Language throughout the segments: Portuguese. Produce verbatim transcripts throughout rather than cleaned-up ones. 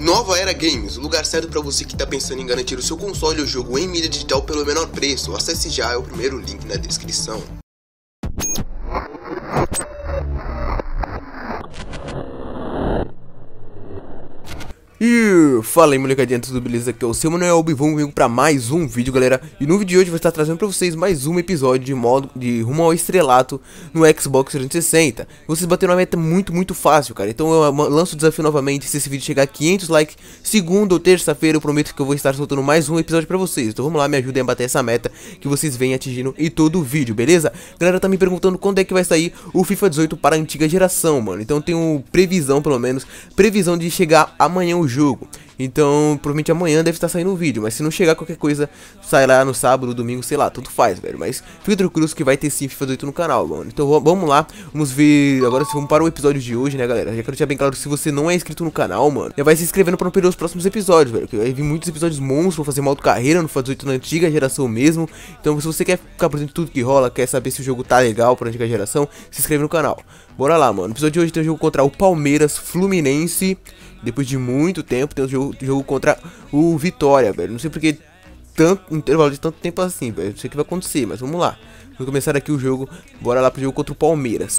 Nova Era Games, o lugar certo para você que está pensando em garantir o seu console ou jogo em mídia digital pelo menor preço. Acesse já, é o primeiro link na descrição. E fala aí, molecadinha, tudo beleza? Aqui é o seu Manuel e vamos comigo pra mais um vídeo, galera. E no vídeo de hoje eu vou estar trazendo pra vocês mais um episódio de modo de rumo ao estrelato no Xbox trezentos e sessenta. Vocês bateram uma meta muito, muito fácil, cara. Então eu lanço o desafio novamente. Se esse vídeo chegar a quinhentos likes, segunda ou terça-feira, eu prometo que eu vou estar soltando mais um episódio pra vocês. Então vamos lá, me ajudem a bater essa meta que vocês vêm atingindo em todo o vídeo, beleza? Galera, tá me perguntando quando é que vai sair o FIFA dezoito para a antiga geração, mano. Então eu tenho previsão, pelo menos, previsão de chegar amanhã o jogo. Então, provavelmente amanhã deve estar saindo um vídeo. Mas se não chegar qualquer coisa, sai lá no sábado, domingo, sei lá, tudo faz, velho. Mas fica tranquilo que vai ter sim FIFA dezoito no canal, mano. Então vamos lá, vamos ver. Agora vamos para o episódio de hoje, né, galera. Já quero deixar bem claro que se você não é inscrito no canal, mano, já vai se inscrevendo pra não perder os próximos episódios, velho. Porque vai vir muitos episódios monstros, vou fazer modo carreira no FIFA dezoito na antiga geração mesmo. Então se você quer ficar por dentro de tudo que rola, quer saber se o jogo tá legal pra antiga geração, se inscreve no canal. Bora lá, mano. No episódio de hoje tem um jogo contra o Palmeiras Fluminense. Depois de muito tempo tem um jogo, jogo contra o Vitória, velho. Não sei porque tanto intervalo de tanto tempo assim, velho. Não sei o que vai acontecer, mas vamos lá. Vamos começar aqui o jogo. Bora lá pro jogo contra o Palmeiras.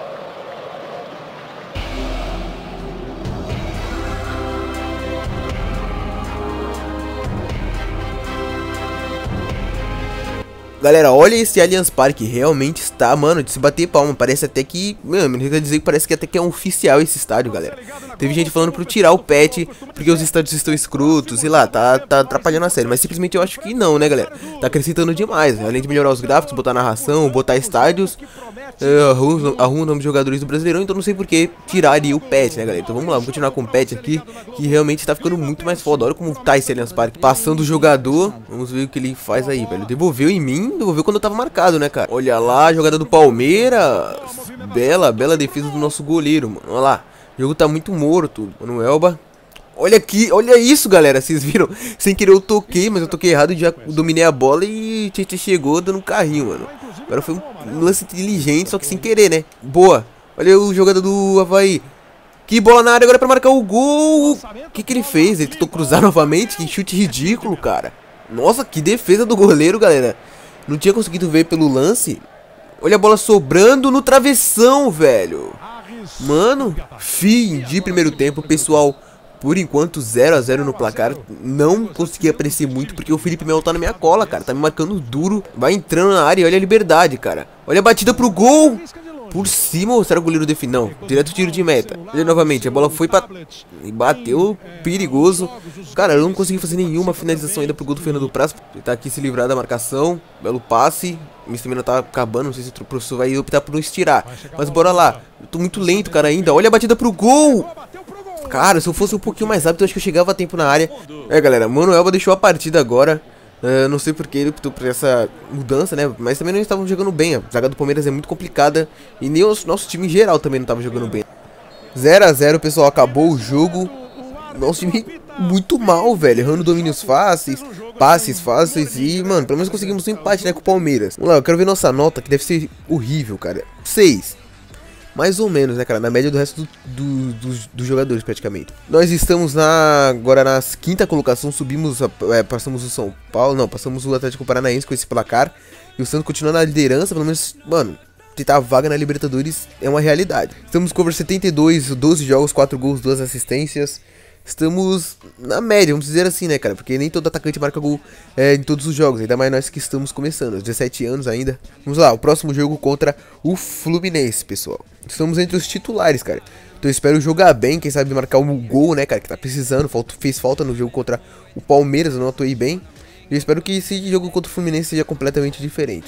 Galera, olha esse Allianz Parque, realmente está, mano, de se bater palma. Parece até que, mano, me quer dizer que parece que até que é um oficial esse estádio, galera. Teve gente falando pro tirar o patch, porque os estádios estão escrutos, sei lá, tá, tá atrapalhando a série. Mas simplesmente eu acho que não, né, galera? Tá acrescentando demais, além de melhorar os gráficos, botar narração, botar estádios, é, arruma, arruma o nome de jogadores do Brasileirão. Então não sei por que tiraria o patch, né, galera? Então vamos lá, vamos continuar com o patch aqui, que realmente tá ficando muito mais foda. Olha como tá esse Allianz Parque, passando o jogador. Vamos ver o que ele faz aí, velho. Devolveu em mim. Devolveu quando eu tava marcado, né, cara? Olha lá, jogada do Palmeiras. Bela, bela defesa do nosso goleiro, mano. Olha lá, o jogo tá muito morto. Mano, Elba. Olha aqui, olha isso, galera. Vocês viram? Sem querer eu toquei, mas eu toquei errado e já dominei a bola e Tietchan chegou dando um carrinho, mano. Agora foi um lance inteligente, só que sem querer, né? Boa. Olha o jogador do Avaí. Que bola na área agora pra marcar o gol. O que que ele fez? Ele tentou cruzar novamente? Que chute ridículo, cara. Nossa, que defesa do goleiro, galera. Não tinha conseguido ver pelo lance. Olha a bola sobrando no travessão, velho. Mano, fim de primeiro tempo, pessoal. Por enquanto, zero a zero no placar. Não consegui apreciar muito, porque o Felipe Melo tá na minha cola, cara. Tá me marcando duro. Vai entrando na área e olha a liberdade, cara. Olha a batida pro gol. Por cima, ou será o goleiro define? Não, direto tiro de meta. Olha novamente, a bola foi pra... e bateu, perigoso. Cara, eu não consegui fazer nenhuma finalização ainda pro gol do Fernando Praz. Ele tá aqui se livrar da marcação. Belo passe. Minha estamina tá acabando, não sei se o professor vai optar por não estirar. Mas bora lá. Eu tô muito lento, cara, ainda. Olha a batida pro gol. Cara, se eu fosse um pouquinho mais rápido, eu acho que eu chegava a tempo na área. É, galera, Mano Elba deixou a partida agora. Uh, não sei porque ele optou por essa mudança, né? Mas também não estavam jogando bem. A zaga do Palmeiras é muito complicada. E nem o nosso time em geral também não estava jogando bem. zero a zero, pessoal. Acabou o jogo. Nosso time muito mal, velho. Errando domínios fáceis, passes fáceis. E, mano, pelo menos conseguimos um empate, né? Com o Palmeiras. Vamos lá, eu quero ver nossa nota, que deve ser horrível, cara. seis. Mais ou menos, né, cara? Na média do resto do, do, dos, dos jogadores, praticamente. Nós estamos na, agora na quinta colocação. Subimos, é, passamos o São Paulo. Não, passamos o Atlético Paranaense com esse placar. E o Santos continua na liderança. Pelo menos, mano, tentar a vaga na Libertadores é uma realidade. Estamos com over setenta e dois, doze jogos, quatro gols, duas assistências. Estamos na média, vamos dizer assim, né, cara? Porque nem todo atacante marca gol é, em todos os jogos. Ainda mais nós que estamos começando, aos dezessete anos ainda. Vamos lá, o próximo jogo contra o Fluminense, pessoal. Estamos entre os titulares, cara. Então eu espero jogar bem, quem sabe marcar um gol, né, cara? Que tá precisando, falta, fez falta no jogo contra o Palmeiras, eu não atuei bem. E eu espero que esse jogo contra o Fluminense seja completamente diferente.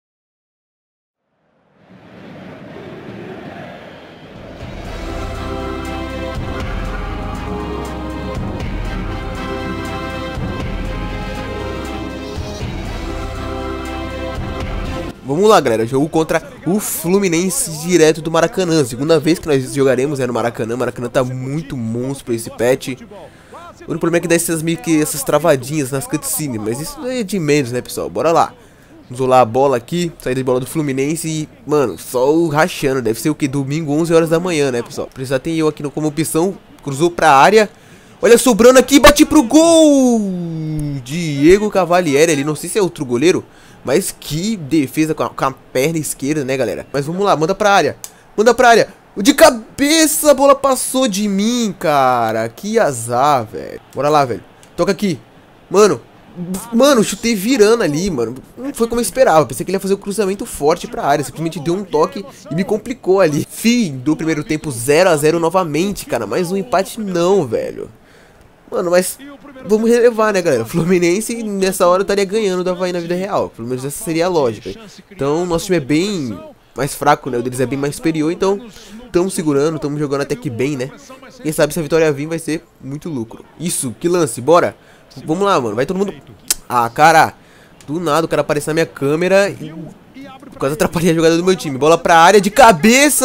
Vamos lá, galera, jogo contra o Fluminense direto do Maracanã. Segunda vez que nós jogaremos é no Maracanã. O Maracanã tá muito monstro esse patch. O único problema é que dá essas, meio que essas travadinhas nas cutscenes, mas isso é de menos, né, pessoal? Bora lá. Vamos rolar a bola aqui, saída de bola do Fluminense e, mano, sol rachando. Deve ser o que? Domingo, onze horas da manhã, né, pessoal? Precisa ter eu aqui no, como opção, cruzou pra área. Olha, sobrando aqui, bate pro gol! Diego Cavalieri ali, não sei se é outro goleiro, mas que defesa com a, com a perna esquerda, né, galera? Mas vamos lá, manda pra área, manda pra área. De cabeça, a bola passou de mim, cara. Que azar, velho. Bora lá, velho. Toca aqui. Mano, mano, chutei virando ali, mano. Não foi como eu esperava. Pensei que ele ia fazer o um cruzamento forte pra área. Simplesmente deu um toque e me complicou ali. Fim do primeiro tempo, zero a zero novamente, cara. Mais um empate não, velho. Mano, mas vamos relevar, né, galera? Fluminense nessa hora estaria ganhando do Avaí na vida real. Pelo menos essa seria a lógica. Então, nosso time é bem mais fraco, né? O deles é bem mais superior. Então, estamos segurando, estamos jogando até que bem, né? Quem sabe se a vitória vir vai ser muito lucro. Isso, que lance, bora. Vamos lá, mano. Vai todo mundo... Ah, cara. Do nada o cara aparece na minha câmera e quase atrapalhei a jogada do meu time. Bola pra área de cabeça.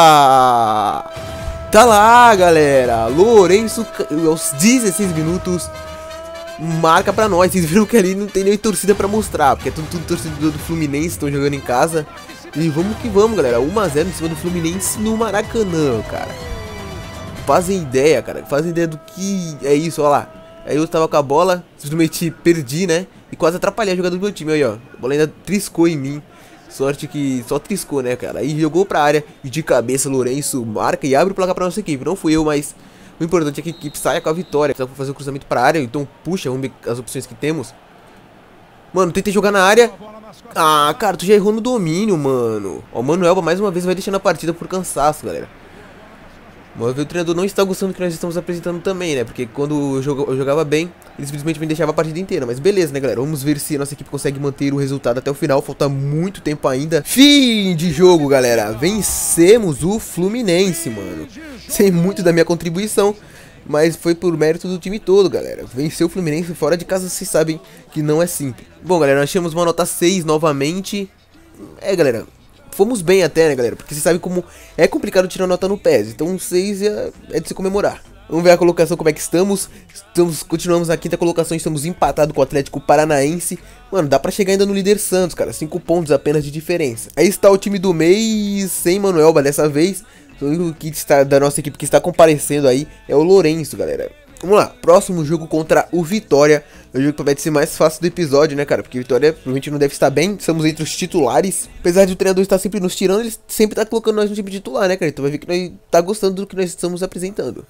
Tá lá, galera. Lourenço, aos dezesseis minutos, marca pra nós. Vocês viram que ali não tem nem torcida pra mostrar, porque é tudo, tudo torcedor do Fluminense, estão jogando em casa. E vamos que vamos, galera. um a zero em cima do Fluminense no Maracanã, cara. Fazem ideia, cara. Fazem ideia do que é isso, ó lá. Aí eu tava com a bola, simplesmente perdi, né? E quase atrapalhei a jogada do meu time, aí, ó. A bola ainda triscou em mim. Sorte que só triscou, né, cara? Aí jogou pra área e de cabeça Lourenço marca e abre o placar pra nossa equipe. Não fui eu, mas o importante é que a equipe saia com a vitória. Precisa fazer o cruzamento pra área, então puxa, vamos ver as opções que temos. Mano, tentei jogar na área. Ah, cara, tu já errou no domínio, mano. Ó, o Manuelba mais uma vez vai deixando a partida por cansaço, galera. Mas o treinador não está gostando do que nós estamos apresentando também, né? Porque quando eu jogava bem, ele simplesmente me deixava a partida inteira. Mas beleza, né, galera? Vamos ver se a nossa equipe consegue manter o resultado até o final. Falta muito tempo ainda. Fim de jogo, galera. Vencemos o Fluminense, mano. Sem muito da minha contribuição, mas foi por mérito do time todo, galera. Venceu o Fluminense fora de casa, vocês sabem que não é simples. Bom, galera, nós tínhamos uma nota seis novamente. É, galera... Fomos bem até, né, galera? Porque vocês sabem como é complicado tirar nota no P E S. Então um seis é, é de se comemorar. Vamos ver a colocação, como é que estamos. Estamos continuamos na quinta colocação, estamos empatados com o Atlético Paranaense. Mano, dá pra chegar ainda no líder Santos, cara. cinco pontos apenas de diferença. Aí está o time do mês, sem Manuelba dessa vez. O único que está da nossa equipe que está comparecendo aí é o Lourenço, galera. Vamos lá, próximo jogo contra o Vitória. É o jogo que vai ser mais fácil do episódio, né, cara? Porque Vitória provavelmente não deve estar bem. Estamos entre os titulares. Apesar de o treinador estar sempre nos tirando, ele sempre tá colocando nós no time titular, né, cara? Então vai ver que nós tá gostando do que nós estamos apresentando.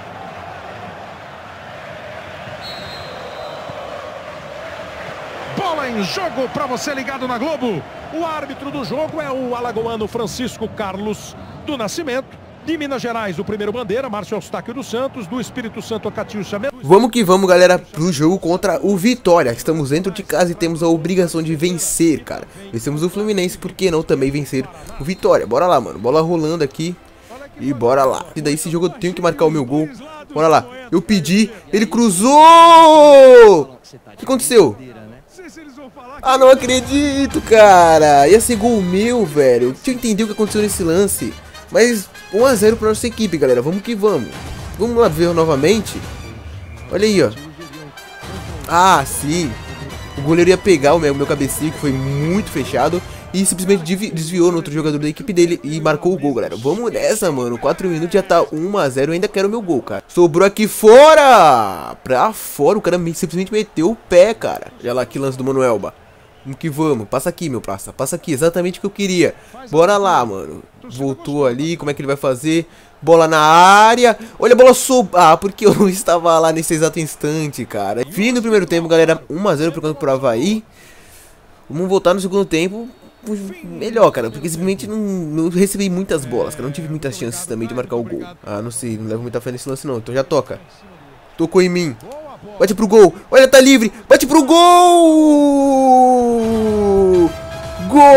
Bola em jogo para você ligado na Globo. O árbitro do jogo é o alagoano Francisco Carlos do Nascimento. De Minas Gerais, o primeiro bandeira, Márcio Eustáquio dos Santos. Do Espírito Santo, a Catiúcia. Vamos que vamos, galera, pro jogo contra o Vitória. Estamos dentro de casa e temos a obrigação de vencer, cara. Vencemos o Fluminense, por que não também vencer o Vitória? Bora lá, mano. Bola rolando aqui. E bora lá. E daí esse jogo eu tenho que marcar o meu gol. Bora lá. Eu pedi, ele cruzou! O que aconteceu? Ah, não acredito, cara. Ia ser gol meu, velho. Deixa eu entender o que aconteceu nesse lance. Mas um a zero pra nossa equipe, galera. Vamos que vamos. Vamos lá ver novamente. Olha aí, ó. Ah, sim. O goleiro ia pegar o meu, o meu cabecinho, que foi muito fechado, e simplesmente desviou no outro jogador da equipe dele e marcou o gol, galera. Vamos nessa, mano. quatro minutos já tá um a zero. Eu ainda quero o meu gol, cara. Sobrou aqui fora. Pra fora. O cara simplesmente meteu o pé, cara. Olha lá que lance do Manuelba. Vamos que vamos. Passa aqui, meu praça. Passa aqui. Exatamente o que eu queria. Bora lá, mano. Voltou ali. Como é que ele vai fazer? Bola na área. Olha a bola sob... Ah, porque eu não estava lá nesse exato instante, cara. Fim do primeiro tempo, galera. um a zero pro pro Avaí. Vamos voltar no segundo tempo melhor, cara. Porque simplesmente não, não recebi muitas bolas, cara. Não tive muitas chances também de marcar o gol. Ah, não sei. Não levo muita fé nesse lance, não. Então já toca. Tocou em mim. Bate pro gol. Olha, tá livre. Bate pro gol. Gol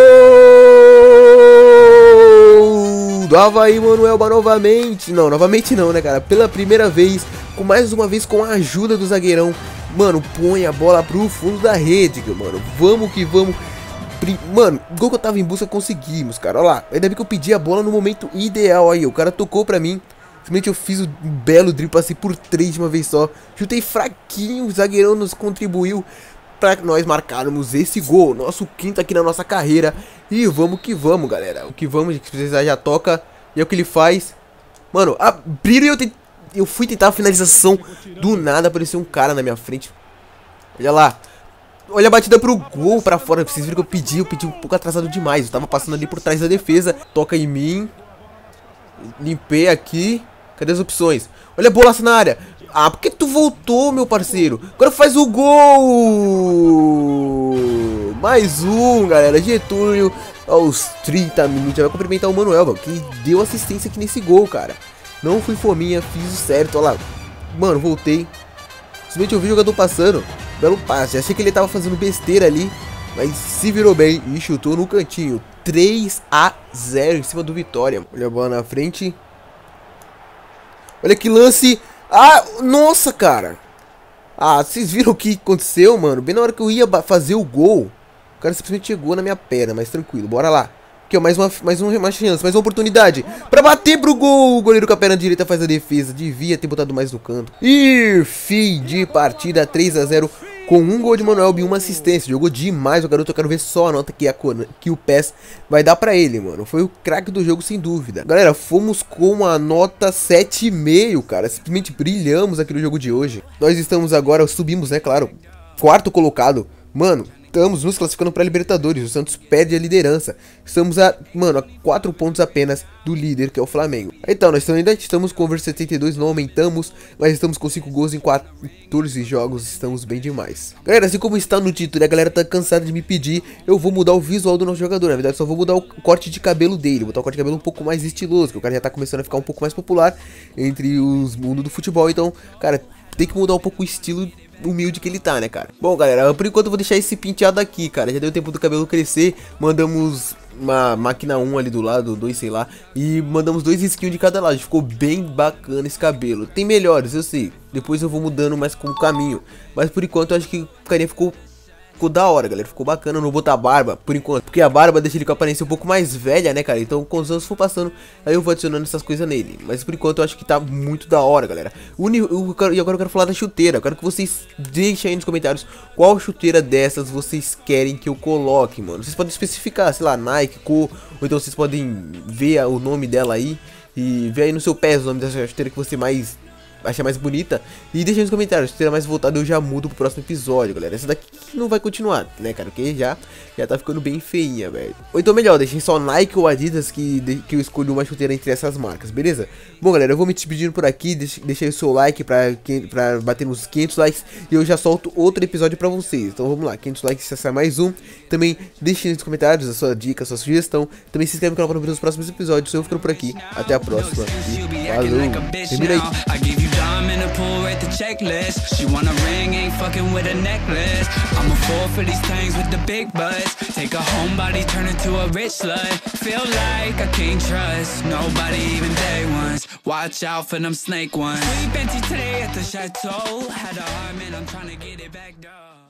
do Avaí, Manuelba novamente. Não, novamente não, né, cara? Pela primeira vez, com mais uma vez com a ajuda do zagueirão. Mano, põe a bola pro fundo da rede, mano. Vamos que vamos. Mano, o gol que eu tava em busca conseguimos, cara. Olha lá. Ainda bem que eu pedi a bola no momento ideal aí. O cara tocou pra mim. Simplesmente eu fiz um belo drible, passei por três de uma vez só. Chutei fraquinho, o zagueirão nos contribuiu pra nós marcarmos esse gol. Nosso quinto aqui na nossa carreira. E vamos que vamos, galera. O que vamos, se precisar já toca. E é o que ele faz. Mano, abriram e eu tentei... eu fui tentar a finalização, do nada apareceu um cara na minha frente. Olha lá. Olha a batida pro gol pra fora. Vocês viram que eu pedi, eu pedi um pouco atrasado demais. Eu tava passando ali por trás da defesa. Toca em mim. Limpei aqui. Cadê as opções? Olha a bolaça na área. Ah, por que tu voltou, meu parceiro? Agora faz o gol! Mais um, galera. Getúlio aos trinta minutos. Já vai cumprimentar o Manuel, mano, que deu assistência aqui nesse gol, cara. Não fui fominha, fiz o certo. Olha lá. Mano, voltei. Simplesmente eu vi o jogador passando. Belo passe. Achei que ele tava fazendo besteira ali, mas se virou bem e chutou no cantinho. três a zero em cima do Vitória. Olha a bola na frente. Olha que lance. Ah, nossa, cara. Ah, vocês viram o que aconteceu, mano? Bem na hora que eu ia fazer o gol, o cara simplesmente chegou na minha perna, mas tranquilo, bora lá. Aqui, ó, mais uma, mais uma chance, mais uma oportunidade pra bater pro gol. O goleiro com a perna direita faz a defesa. Devia ter botado mais no canto. E fim de partida, três a zero. Com um gol de Manuel e uma assistência. Jogou demais o garoto. Eu quero ver só a nota que, a, que o P E S vai dar pra ele, mano. Foi o craque do jogo, sem dúvida. Galera, fomos com a nota sete vírgula cinco, cara. Simplesmente brilhamos aqui no jogo de hoje. Nós estamos agora, subimos, né, claro, quarto colocado. Mano, estamos nos classificando para Libertadores. O Santos perde a liderança. Estamos a, mano, a quatro pontos apenas do líder, que é o Flamengo. Então, nós ainda estamos com over setenta e dois, não aumentamos, mas estamos com cinco gols em quatorze jogos. Estamos bem demais. Galera, assim como está no título, a galera tá cansada de me pedir, eu vou mudar o visual do nosso jogador. Na verdade, só vou mudar o corte de cabelo dele. Botar o corte de cabelo um pouco mais estiloso, que o cara já tá começando a ficar um pouco mais popular entre os mundos do futebol. Então, cara, tem que mudar um pouco o estilo humilde que ele tá, né, cara? Bom, galera, por enquanto eu vou deixar esse penteado aqui, cara. Já deu tempo do cabelo crescer. Mandamos uma máquina um ali do lado, dois, sei lá, e mandamos dois risquinhos de cada lado. Ficou bem bacana esse cabelo. Tem melhores, eu sei. Depois eu vou mudando mais com o caminho. Mas por enquanto eu acho que o carinha ficou... Ficou da hora, galera, ficou bacana. Eu não vou botar barba, por enquanto, porque a barba deixa ele com a aparência um pouco mais velha, né, cara. Então, com os anos for passando, aí eu vou adicionando essas coisas nele. Mas, por enquanto, eu acho que tá muito da hora, galera. Uni... eu quero... E agora eu quero falar da chuteira. Eu quero que vocês deixem aí nos comentários qual chuteira dessas vocês querem que eu coloque, mano. Vocês podem especificar, sei lá, Nike, Co, ou então vocês podem ver o nome dela aí e ver aí no seu pé o nome dessa chuteira que você mais... achar mais bonita. E deixa nos comentários, se tiver mais voltado eu já mudo pro próximo episódio, galera. Essa daqui não vai continuar, né, cara, porque já, já tá ficando bem feinha, velho. Ou então melhor, deixem só Nike ou Adidas que, que eu escolho uma chuteira entre essas marcas, beleza? Bom, galera, eu vou me despedindo por aqui. Deixe, deixei o seu like pra, pra bater nos quinhentos likes e eu já solto outro episódio pra vocês. Então vamos lá, quinhentos likes, se sai mais um. Também deixe nos comentários a sua dica, a sua sugestão. Também se inscreve no canal para ver os próximos episódios. Eu vou ficando por aqui, até a próxima e falou, termina aí. I'm in a pool, rate the checklist. She want a ring, ain't fucking with a necklace. I'm a fool for these things with the big butts. Take a homebody, turn into a rich slut. Feel like I can't trust nobody, even day ones. Watch out for them snake ones. We been today at the chateau. Had a heart, man, I'm trying to get it back, dog.